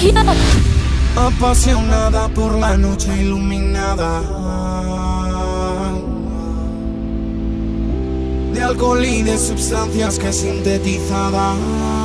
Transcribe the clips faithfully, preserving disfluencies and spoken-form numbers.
Apasionada por la noche iluminada de alcohol y de sustancias que sintetizadas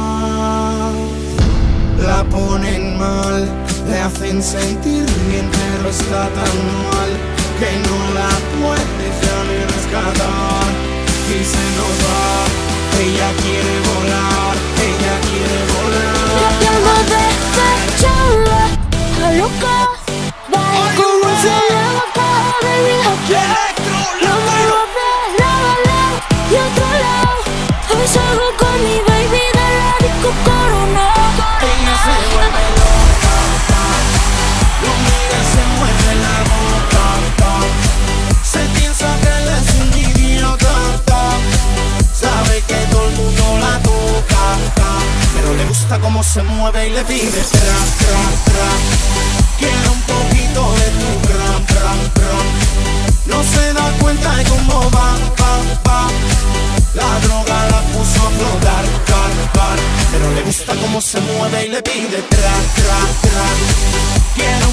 la ponen mal, le hacen sentir bien, pero está tan mal que no la puedes ya ni rescatar. Y se nos va, ella quiere volar, ella quiere volar. Yo tengo de cachorra a loca, bajo como se la boca, baby. Lo muevo de lado a lado y otro lado. Hoy salgo con mi baby de la disco Corona. Ella se vuelve loca, lo mira y se mueve la boca, se piensa que él es un idiota, sabe que todo el mundo la toca, pero le gusta cómo se mueve y le pide tra, tra, tra. Quiere un poquito de tu ram, ram, ram. No se da cuenta de cómo va, va, va. La droga la puso a flotar, car, car. Pero le gusta cómo se mueve y le pide tra, tra, tra. Quiere